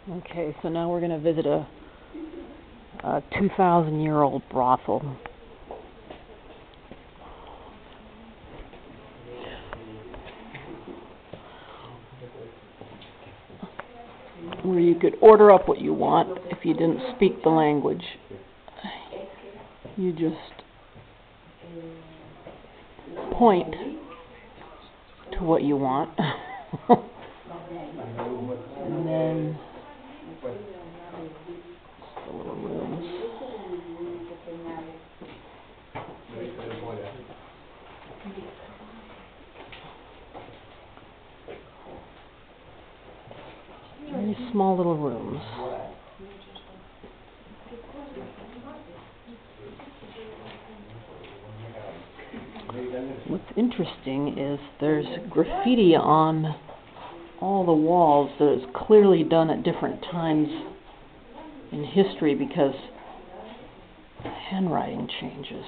Okay, so now we're going to visit a 2,000-year-old brothel. Where you could order up what you want if you didn't speak the language. You just point to what you want. And then the little rooms. Very small little rooms. What's interesting is there's graffiti on all the walls that is clearly done at different times in history because handwriting changes.